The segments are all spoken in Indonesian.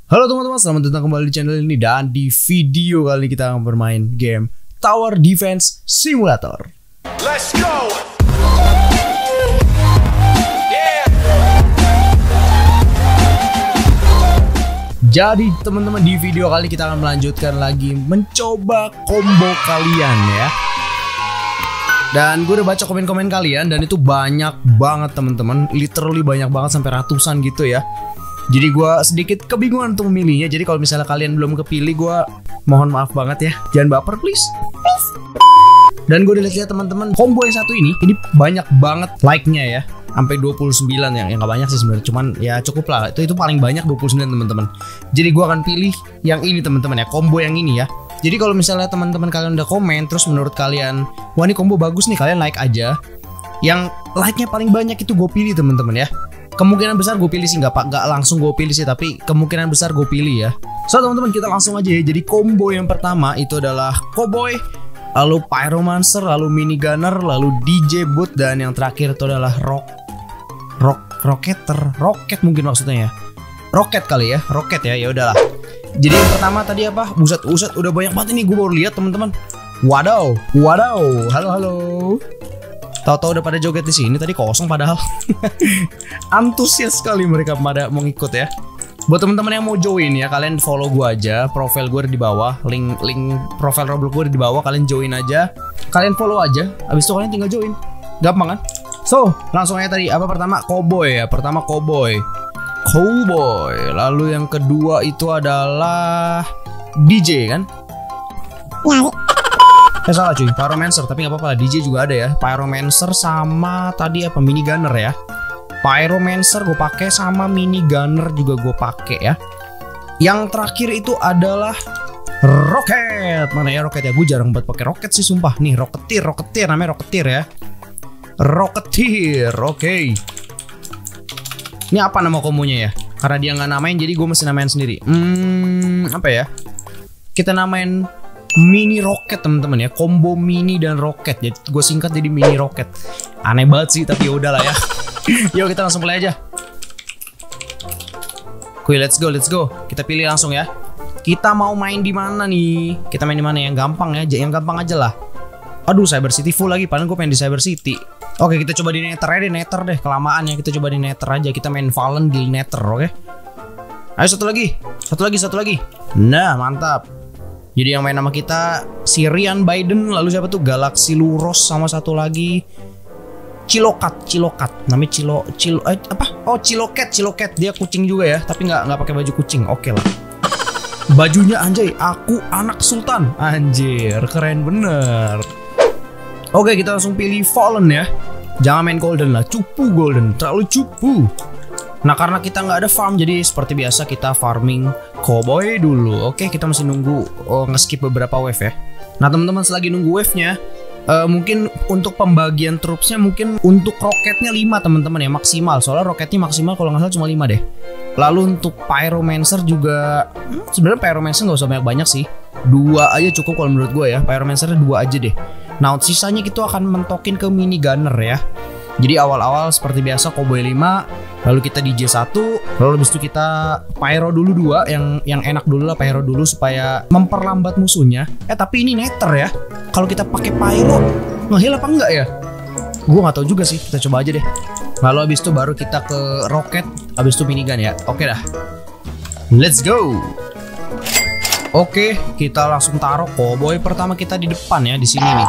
Halo teman-teman, selamat datang kembali di channel ini. Dan di video kali ini kita akan bermain game Tower Defense Simulator. Let's go. Jadi teman-teman, di video kali kita akan melanjutkan lagi mencoba combo kalian ya. Dan gue udah baca komen-komen kalian dan itu banyak banget teman-teman, literally banyak banget sampai ratusan gitu ya. Jadi gue sedikit kebingungan untuk memilihnya. Jadi kalau misalnya kalian belum kepilih, gue mohon maaf banget ya. Jangan baper please. Dan gue udah lihat teman-teman, combo yang satu ini banyak banget like-nya ya. Sampai 29 yang gak banyak sih sebenarnya. Cuman ya cukup lah. Itu paling banyak 29 teman-teman. Jadi gue akan pilih yang ini teman-teman ya. Combo yang ini ya. Jadi kalau misalnya teman-teman kalian udah komen, terus menurut kalian, wah ini combo bagus nih, kalian like aja. Yang like-nya paling banyak itu gue pilih teman-teman ya. Kemungkinan besar gue pilih sih, nggak langsung gue pilih sih, tapi kemungkinan besar gue pilih ya. So teman-teman, kita langsung aja ya. Jadi combo yang pertama itu adalah Cowboy, lalu Pyromancer, lalu Minigunner, lalu DJ Boot, dan yang terakhir itu adalah Rocket mungkin maksudnya ya. Rocket kali ya, Rocket ya, ya udahlah. Jadi yang pertama tadi apa? Buset, udah banyak banget ini, gue baru lihat teman-teman. Wadaw, halo. Tahu-tahu udah pada joget di sini, tadi kosong padahal. Antusias sekali mereka pada mau ngikut ya. Buat teman-teman yang mau join ya, kalian follow gue aja, profile gue di bawah, link profile Roblox gue di bawah, kalian join aja, kalian follow aja, habis itu kalian tinggal join, gampang kan? So langsung aja tadi apa pertama Cowboy ya, pertama Cowboy, lalu yang kedua itu adalah DJ kan? Ya. Salah cuy, Pyromancer, tapi nggak apa-apa, DJ juga ada ya. Pyromancer sama tadi apa Minigunner ya. Pyromancer gue pakai sama Minigunner juga gue pakai ya. Yang terakhir itu adalah Rocket. Mana ya Rocket ya? Gue jarang buat pakai Rocket sih sumpah. Nih Rocketeer namanya Rocketeer ya. Rocketeer, oke. Ini apa nama kombonya ya? Karena dia nggak namain, jadi gue mesti namain sendiri. Apa ya? Kita namain Mini Rocket teman-teman ya, combo Mini dan Rocket. Jadi gue singkat jadi Mini Rocket. Aneh banget sih, tapi ya udahlah ya. Yuk kita langsung play aja. Oke, let's go. Kita pilih langsung ya. Kita mau main di mana nih? Kita main di mana yang gampang ya? Yang gampang aja lah. Aduh, Cyber City full lagi. Padahal gue pengen di Cyber City. Oke, kita coba di Nether aja deh. Nether deh, kelamaan ya. Kita coba di Nether aja. Kita main Fallen di Nether, oke? Ayo satu lagi. Nah, mantap. Jadi yang main nama kita Syrian Biden, lalu siapa tuh Galaxy Luros, sama satu lagi Cilokat. Namanya Cilokat. Dia kucing juga ya, tapi nggak pakai baju kucing. Oke lah. Bajunya anjay, aku anak sultan. Anjir, keren bener. Oke, kita langsung pilih Fallen ya. Jangan main Golden lah, cupu Golden, terlalu cupu. Nah karena kita nggak ada farm, jadi seperti biasa kita farming Cowboy dulu. Oke, kita masih nunggu nge-skip beberapa wave ya. Nah teman-teman, selagi nunggu wave-nya, mungkin untuk pembagian troops-nya, mungkin untuk roketnya 5 teman-teman ya, maksimal. Soalnya roketnya maksimal kalau nggak salah cuma 5 deh. Lalu untuk Pyromancer juga, sebenarnya Pyromancer nggak usah banyak-banyak sih. 2 aja cukup kalau menurut gue ya. Pyromancer 2 aja deh. Nah sisanya kita akan mentokin ke Minigunner ya. Jadi awal-awal seperti biasa Cowboy 5, lalu kita DJ 1, lalu habis itu kita Pyro dulu 2, yang enak dulu lah, Pyro dulu supaya memperlambat musuhnya. Tapi ini Nether ya. Kalau kita pakai Pyro nge-heal apa enggak ya? Gue nggak tahu juga sih, kita coba aja deh. Lalu habis itu baru kita ke Rocket, habis itu Minigun ya. Oke dah. Let's go. Oke, kita langsung taruh Cowboy pertama kita di depan ya, di sini nih.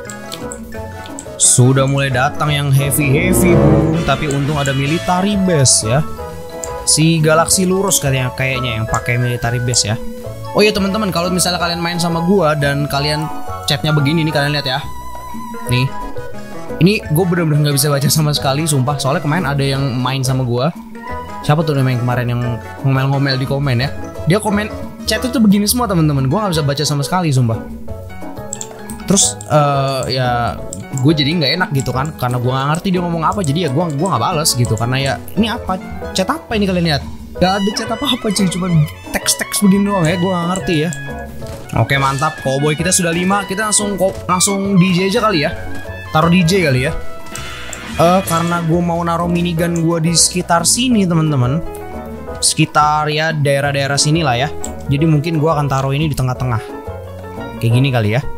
Sudah mulai datang yang heavy bro, tapi untung ada military base ya. Si Galaxy Lurus kayaknya yang pakai military base ya. Oh iya teman-teman, kalau misalnya kalian main sama gua dan kalian chatnya begini nih, kalian lihat ya. Nih, ini gue bener-bener nggak bisa baca sama sekali, sumpah. Soalnya kemarin ada yang main sama gua. Siapa tuh namanya kemarin yang ngomel-ngomel di komen ya? Dia komen chat itu begini semua teman-teman. Gua nggak bisa baca sama sekali, sumpah. Terus ya gue jadi nggak enak gitu kan, karena gue nggak ngerti dia ngomong apa, jadi ya gue nggak bales gitu, karena ya ini apa, chat apa ini kalian lihat? Gak ada chat apa cuy, cuma teks begini doang ya, gue nggak ngerti ya. Oke mantap, Cowboy kita sudah 5, kita langsung DJ aja kali ya, taruh DJ kali ya. Karena gue mau naruh minigun gue di sekitar sini teman-teman, sekitar ya daerah-daerah sini lah ya. Jadi mungkin gue akan taruh ini di tengah-tengah. Kayak gini kali ya.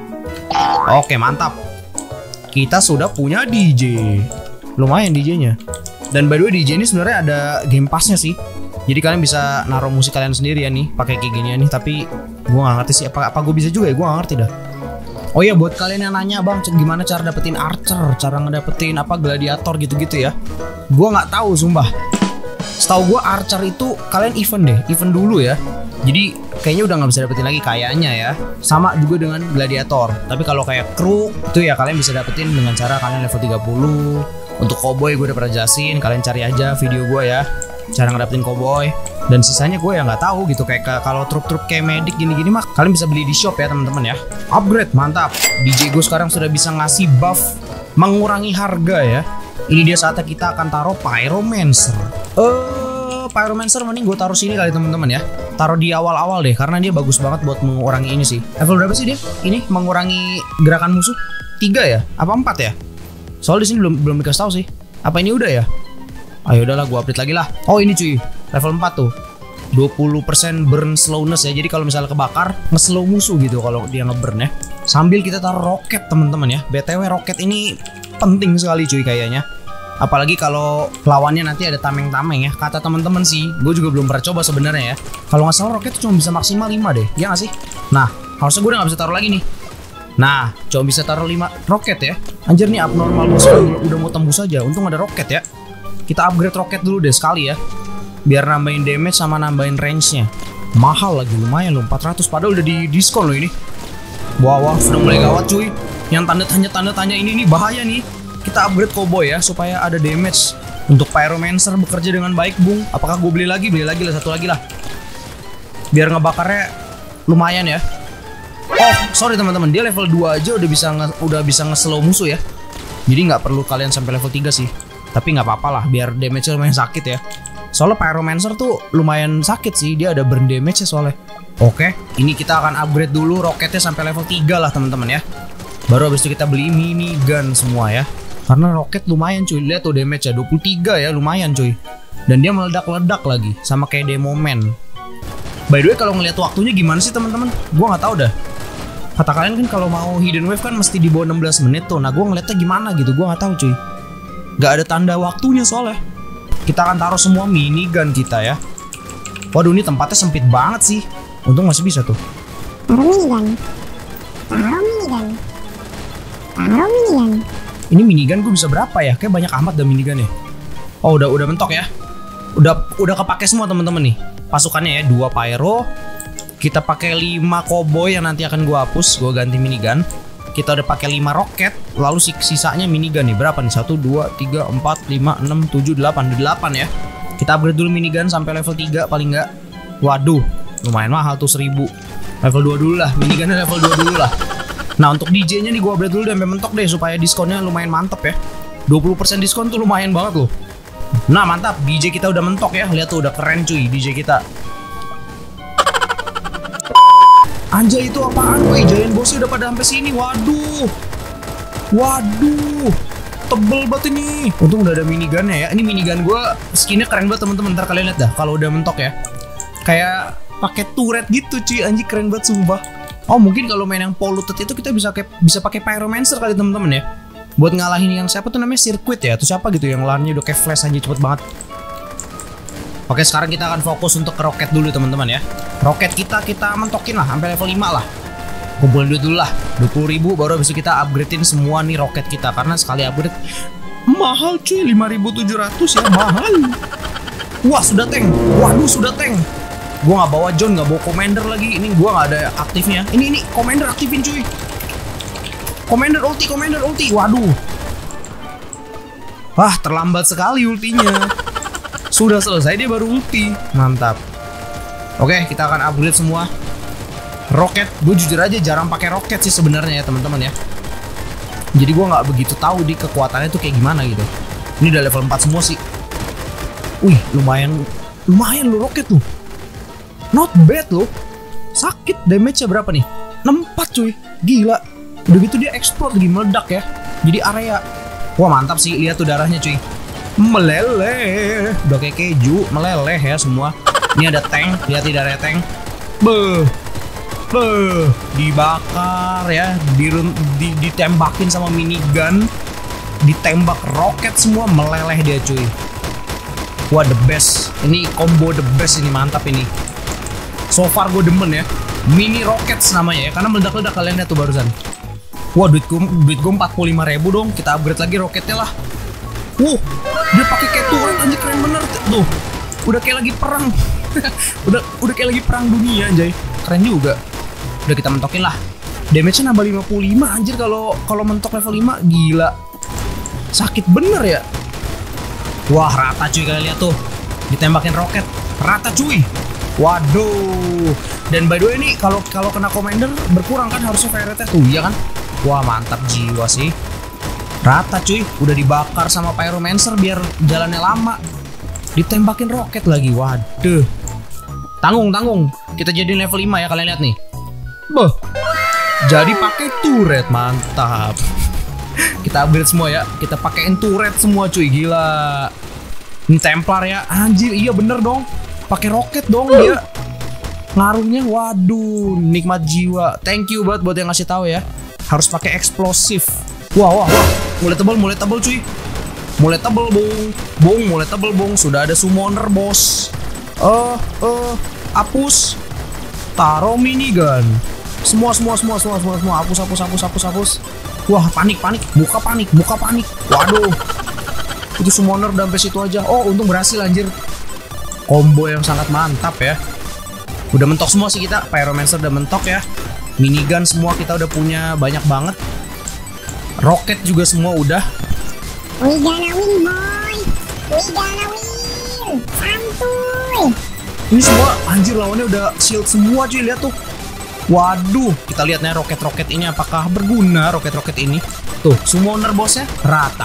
Oke, mantap. Kita sudah punya DJ. Lumayan DJ-nya. Dan by the way DJ ini sebenarnya ada Game Pass-nya sih. Jadi kalian bisa naruh musik kalian sendiri ya nih, pakai kayak gini ya nih. Tapi gue gak ngerti sih apa gue bisa juga ya, gue gak ngerti dah. Oh iya, buat kalian yang nanya bang, gimana cara dapetin archer, cara ngedapetin apa gladiator gitu-gitu ya, gue nggak tahu sumpah. Setahu gue archer itu kalian event dulu ya. Jadi kayaknya udah nggak bisa dapetin lagi kayaknya ya. Sama juga dengan gladiator. Tapi kalau kayak crew itu ya kalian bisa dapetin dengan cara kalian level 30. Untuk cowboy gue udah pernah jelasin, kalian cari aja video gue ya, cara ngedapetin cowboy. Dan sisanya gue ya nggak tahu gitu. Kayak kalau trup-trup kayak medik gini-gini mah kalian bisa beli di shop ya teman-teman ya. Upgrade mantap. DJ gue sekarang sudah bisa ngasih buff mengurangi harga ya. Ini dia saatnya kita akan taruh Pyromancer. Pyromancer mending gue taruh sini kali teman-teman ya. Taruh di awal-awal deh karena dia bagus banget buat mengurangi ini sih. Level berapa sih dia? Ini mengurangi gerakan musuh 3 ya? Apa 4 ya? Soalnya di sini belum dikasih tahu sih. Apa ini udah ya? Ayo udahlah gue update lagi lah. Oh ini cuy, level 4 tuh. 20% burn slowness ya. Jadi kalau misalnya kebakar nge-slow musuh gitu kalau dia nge-burn ya. Sambil kita taruh roket teman-teman ya. BTW roket ini penting sekali cuy kayaknya. Apalagi kalau lawannya nanti ada tameng-tameng ya. Kata teman-teman sih, gue juga belum pernah coba sebenarnya ya. Kalau nggak salah roket cuma bisa maksimal 5 deh, ya nggak sih? Nah, harusnya gue udah nggak bisa taruh lagi nih. Nah, cuma bisa taruh 5 roket ya. Anjir nih abnormal musuh udah mau tembus aja. Untung ada roket ya. Kita upgrade roket dulu deh sekali ya. Biar nambahin damage sama nambahin range-nya. Mahal lagi, lumayan loh, 400. Padahal udah di diskon loh ini. Wah, sudah mulai gawat cuy. Yang tanda-tanya ini bahaya nih. Kita upgrade cowboy ya supaya ada damage. Untuk Pyromancer bekerja dengan baik bung. Apakah gue beli lagi? Beli lagi lah, satu lagi lah. Biar ngebakarnya lumayan ya. Oh sorry teman-teman, dia level 2 aja udah bisa nge-slow musuh ya. Jadi nggak perlu kalian sampai level 3 sih. Tapi nggak apa-apa lah, biar damage-nya lumayan sakit ya. Soalnya Pyromancer tuh lumayan sakit sih, dia ada burn damage ya soalnya. Oke, ini kita akan upgrade dulu roketnya sampai level 3 lah teman-teman ya. Baru habis itu kita beli minigun semua ya. Karena roket lumayan cuy, lihat tuh damage ya 23 ya, lumayan cuy. Dan dia meledak-ledak lagi, sama kayak Demo Man. By the way kalau ngeliat waktunya gimana sih teman-teman? Gua nggak tahu dah. Kata kalian kan kalau mau hidden wave kan mesti di bawah 16 menit tuh. Nah gua ngeliatnya gimana gitu, gua nggak tahu cuy. Gak ada tanda waktunya soalnya. Kita akan taruh semua minigun kita ya. Waduh ini tempatnya sempit banget sih. Untung masih bisa tuh. Taruh minigun. Taruh minigun. Taruh minigun. Ini minigun gue bisa berapa ya? Kayak banyak amat dah minigun ya. Oh udah mentok ya. Udah kepake semua teman-teman nih. Pasukannya ya 2 pyro. Kita pakai 5 cowboy yang nanti akan gue hapus. Gue ganti minigun. Kita udah pakai 5 roket, lalu sisanya minigun nih. Berapa nih? 1, 2, 3, 4, 5, 6, 7, 8. 8 ya. Kita upgrade dulu minigun sampai level 3 paling nggak. Waduh, lumayan mahal tuh 1000. Level 2 dulu lah, minigunnya level 2 dulu lah. Nah untuk DJ-nya nih gue upgrade dulu sampai mentok deh supaya diskonnya lumayan mantep ya. 20% diskon tuh lumayan banget loh. Nah mantap, DJ kita udah mentok ya. Lihat tuh udah keren cuy DJ kita. Anjay itu apaan? Woi, giant bossnya udah pada sampai sini. Waduh, tebel banget ini. Untung udah ada minigunnya ya. Ini minigun gue skinnya keren banget teman-teman. Ntar kalian lihat dah kalau udah mentok ya. Kayak pakai turret gitu cuy. Anjir keren banget sumpah. Oh mungkin kalau main yang polluted itu kita bisa pakai Pyromancer kali teman-teman ya. Buat ngalahin yang siapa tuh namanya Circuit ya. Atau siapa gitu yang lawannya udah kayak flash aja cepet banget. Oke sekarang kita akan fokus untuk ke roket dulu teman-teman ya. Roket kita mentokin lah sampai level 5 lah. Kumpulin duit dulu lah 20.000 baru habis itu kita upgradein semua nih roket kita. Karena sekali upgrade mahal cuy 5.700 ya mahal. Wah sudah tank. Waduh sudah tank. Gua nggak bawa John, nggak bawa commander lagi. Ini gua nggak ada aktifnya. Ini commander aktifin cuy. Commander ulti. Waduh. Wah terlambat sekali ultinya. Sudah selesai dia baru ulti. Mantap. Oke, kita akan upgrade semua. Roket, gue jujur aja jarang pakai roket sih sebenarnya ya teman-teman ya. Jadi gue nggak begitu tahu di kekuatannya tuh kayak gimana gitu. Ini udah level 4 semua sih. Wih, lumayan loh roket tuh. Not bad loh. Sakit damage-nya berapa nih? 64 cuy. Gila. Udah gitu dia explode lagi meledak ya. Jadi area. Wah, mantap sih lihat tuh darahnya cuy. meleleh. Udah kayak keju, meleleh ya semua. Ini ada tank, lihat tidak ada tank. Beuh. Dibakar ya, ditembakin sama minigun, ditembak roket semua, meleleh dia cuy. Wah the best, ini combo the best ini, mantap ini. So far gue demen ya, mini rockets namanya ya, karena meledak-ledak kalian lihat tuh barusan. Wah duit gue 45.000 dong, kita upgrade lagi roketnya lah. Dia pakai kayak turret anjir, keren bener tuh. Udah kayak lagi perang, udah kayak lagi perang dunia anjay, keren juga. Udah kita mentokin lah. Damage-nya nambah 55 anjir kalau mentok level 5, gila. Sakit bener ya. Wah, rata cuy, kalian lihat tuh. Ditembakin roket, rata cuy. Waduh. Dan by the way ini kalau kena commander berkurang kan harusnya fire rate-nya tuh, ya kan? Wah, mantap jiwa sih. Rata cuy, udah dibakar sama pyromancer biar jalannya lama. Ditembakin roket lagi. Waduh. Tanggung. Kita jadi level 5 ya, kalian lihat nih. Jadi pakai turret, mantap. Kita upgrade semua ya, kita pakein turret semua cuy, gila. Ini Templar ya, anjir, iya bener dong. Pakai roket dong dia. Ngaruhnya, waduh, nikmat jiwa. Thank you buat yang ngasih tahu ya. Harus pakai eksplosif. Wah. Mulai tebel cuy. Mulai tebel bong. Sudah ada summoner bos. Hapus. Taruh minigun. Semua. Hapus. Wah, panik. Muka panik. Waduh. Itu summoner udah sampai situ aja. Oh, untung berhasil anjir. Combo yang sangat mantap ya. Udah mentok semua sih kita. Pyromancer udah mentok ya. Minigun semua kita udah punya banyak banget. Roket juga semua udah. We gonna win boy. Santuy. Ini semua anjir lawannya udah shield semua cuy, lihat tuh. Waduh, kita lihat nih roket-roket ini apakah berguna roket-roket ini. Tuh, summoner bosnya rata.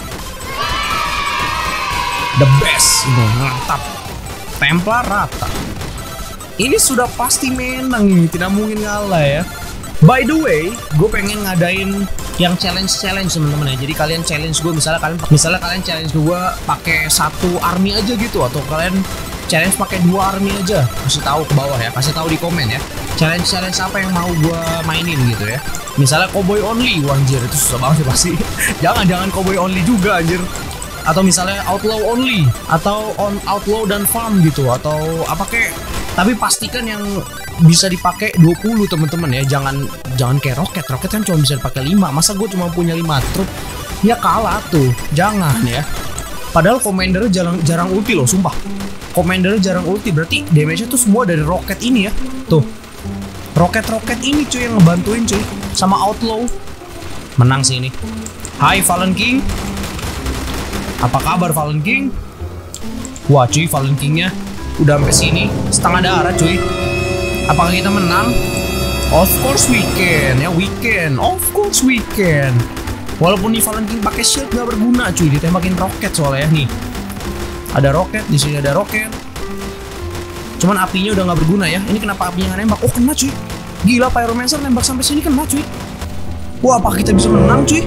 The best, ini mantap. Templar rata. Ini sudah pasti menang nih, tidak mungkin ngalah ya. By the way, gue pengen ngadain yang challenge teman-teman ya. Jadi kalian challenge gue, misalnya kalian challenge gue pakai satu army aja gitu, atau kalian challenge pakai 2 army aja. Kasih tahu ke bawah ya, kasih tahu di komen ya. Challenge apa yang mau gue mainin gitu ya. Misalnya cowboy only, wah anjir itu susah banget sih pasti. jangan cowboy only juga anjir. Atau misalnya outlaw only, atau on outlaw dan farm gitu, atau apa kek. Tapi pastikan yang bisa dipakai 20 teman-teman ya. Jangan kayak roket kan cuma bisa dipakai 5. Masa gue cuma punya 5 truk? Ya kalah tuh. Jangan ya. Padahal commander jarang ulti loh, sumpah. Commander jarang ulti, berarti damage-nya tuh semua dari roket ini ya. Tuh. Roket-roket ini cuy yang ngebantuin cuy. Sama outlaw. Menang sih ini. Hai Fallen King. Apa kabar Fallen King? Wah cuy, Fallen King-nya udah sampai sini, setengah darah cuy. Apakah kita menang? Of course we can, ya we can. Of course we can. Walaupun nih Fallen King pakai shield gak berguna cuy, ditembakin roket soalnya nih. Ada roket, di sini ada roket. Cuman apinya udah nggak berguna ya. Ini kenapa apinya nggak nembak? Oh kena cuy. Gila, pyromancer nembak sampai sini kena cuy. Wah, apa kita bisa menang cuy?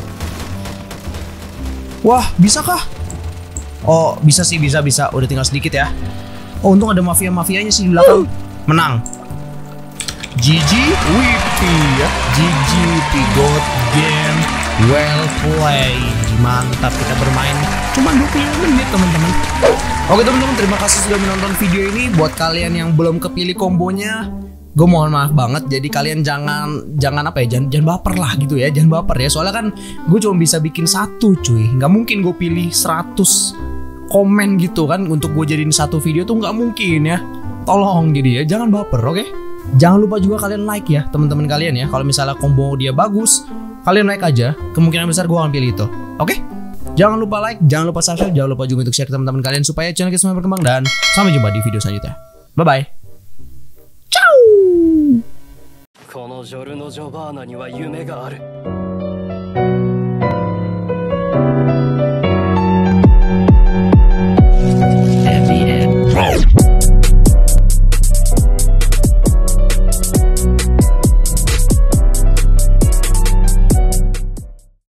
Wah, bisa kah? Oh, bisa sih, bisa. Udah tinggal sedikit ya. Oh, untung ada mafia-mafianya sih di belakang. Menang. GG Whippy ya. GG Whippy, good game, well play. Mantap, kita bermain cuma 25 menit teman-teman. Oke teman-teman, terima kasih sudah menonton video ini. Buat kalian yang belum kepilih kombonya, gue mohon maaf banget. Jadi kalian jangan apa ya, jangan baper lah gitu ya. Jangan baper ya, soalnya kan gue cuma bisa bikin 1 cuy. Nggak mungkin gue pilih 100 komen gitu kan untuk gue jadiin 1 video tuh, nggak mungkin ya. Tolong jadi ya, jangan baper, oke? Jangan lupa juga kalian like ya teman-teman kalian ya. Kalau misalnya combo dia bagus, kalian like aja. Kemungkinan besar gue akan pilih itu, oke? Jangan lupa like, jangan lupa subscribe, jangan lupa juga untuk share ke teman-teman kalian supaya channel kita semakin berkembang. Dan sampai jumpa di video selanjutnya. Bye bye. Ciao. このジョルノ・ジョバーナには夢がある。